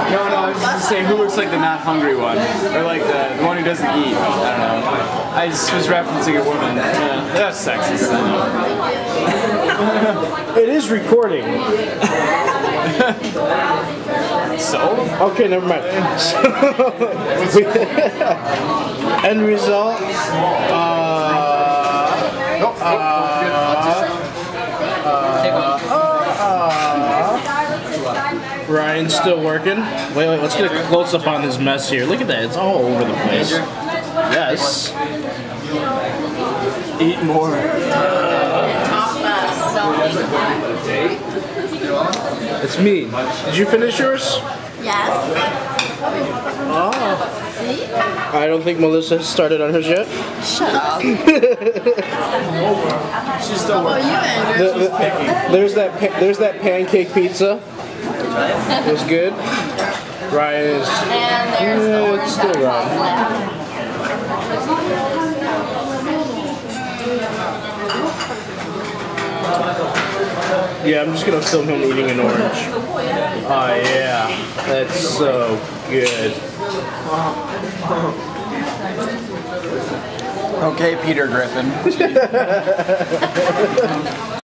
No, I was just gonna say who looks like the not hungry one, or like the one who doesn't eat. I don't know. I just was referencing a woman. That's sexist. I know. It is recording. So? Okay, never mind. End result. Ryan's still working. Wait, let's get a close up on his mess here. Look at that, it's all over the place. Yes. Eat more. It's me. Did you finish yours? Yes. Oh. See? I don't think Melissa has started on hers yet. Shut up. She's still What working. about you, Andrew? There's that pancake pizza. It was good. Ryan is. And there's the orange it's still Ryan. Yeah, I'm just gonna film him eating an orange. Oh yeah, that's so good. Okay, Peter Griffin.